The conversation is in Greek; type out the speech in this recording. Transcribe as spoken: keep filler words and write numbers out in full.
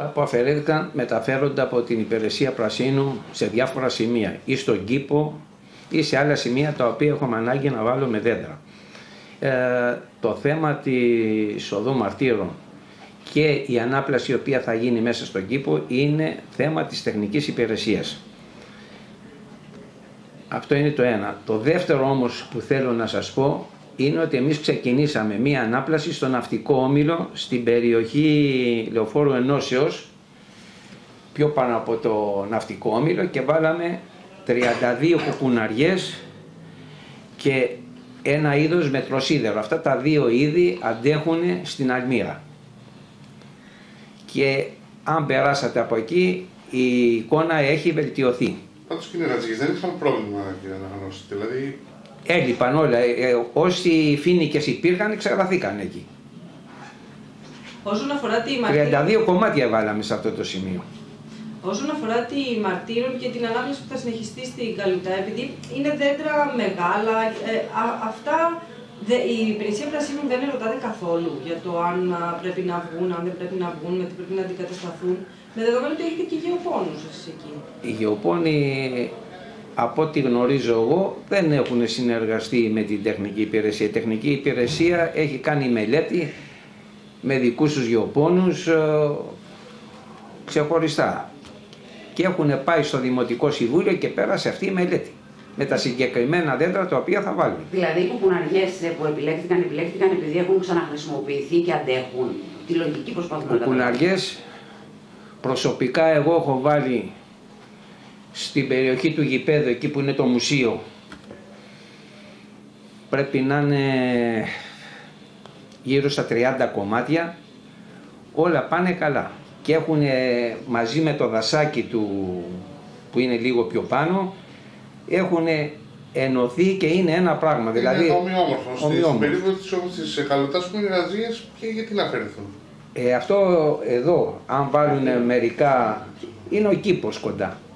Τα που αφαιρέθηκαν μεταφέρονται από την υπηρεσία πρασίνου σε διάφορα σημεία ή στον κήπο ή σε άλλα σημεία τα οποία έχουμε ανάγκη να βάλουμε δέντρα. Ε, το θέμα της οδού Μαρτύρων και η ανάπλαση η οποία θα γίνει μέσα στον κήπο είναι θέμα της τεχνικής υπηρεσίας. Αυτό είναι το ένα. Το δεύτερο όμως που θέλω να σας πω είναι ότι εμείς ξεκινήσαμε μία ανάπλαση στο ναυτικό όμιλο στην περιοχή Λεωφόρου Ενώσεως, πιο πάνω από το ναυτικό όμιλο, και βάλαμε τριάντα δύο κουκουναριές και ένα είδος μετροσίδερο. Αυτά τα δύο είδη αντέχουν στην αλμύρα. Και αν περάσατε από εκεί, η εικόνα έχει βελτιωθεί. Πάντως κύριε Ρατζίκη, δεν είχαν πρόβλημα κύριε Αναγνώστη, δηλαδή... Έλειπαν όλα. Ε, όσοι φοίνικες υπήρχαν, εξαγραφήκαν εκεί. Όσον αφορά τη μαρτύρων... τριάντα δύο κομμάτια βάλαμε σε αυτό το σημείο. Όσον αφορά τη μαρτύρων και την ανάπλαση που θα συνεχιστεί στην Καλουτά, επειδή είναι δέντρα μεγάλα, ε, α, αυτά δε, η υπηρεσία πρασίνων δεν ερωτάται καθόλου για το αν α, πρέπει να βγουν, αν δεν πρέπει να βγουν, με τι πρέπει να αντικατασταθούν, με δεδομένο ότι έχετε και γεωπόνους εσείς εκεί. Οι γεωπόνοι, από ό,τι γνωρίζω εγώ, δεν έχουν συνεργαστεί με την τεχνική υπηρεσία. Η τεχνική υπηρεσία έχει κάνει μελέτη με δικούς τους γεωπόνους ε, ξεχωριστά. Και έχουν πάει στο Δημοτικό Συμβούλιο και πέρασε αυτή η μελέτη με τα συγκεκριμένα δέντρα τα οποία θα βάλουν. Δηλαδή οι κουκουναριές που επιλέχθηκαν, επιλέχθηκαν επειδή έχουν ξαναχρησιμοποιηθεί και αντέχουν. Τη λογική προσπαθούμε να τα κουκουναριές, προσωπικά εγώ έχω βάλει στην περιοχή του γηπέδου, εκεί που είναι το μουσείο. Πρέπει να είναι γύρω στα τριάντα κομμάτια. Όλα πάνε καλά. Και έχουν μαζί με το δασάκι του που είναι λίγο πιο πάνω, έχουν ενωθεί και είναι ένα πράγμα. Είναι δηλαδή, ομοιόμορφο. Στην περίπτωση της Καλουτάς που είναι Ραζίες, και γιατί να αφαιρεθούν. Ε, αυτό εδώ, αν βάλουν μερικά, είναι ο κήπος κοντά.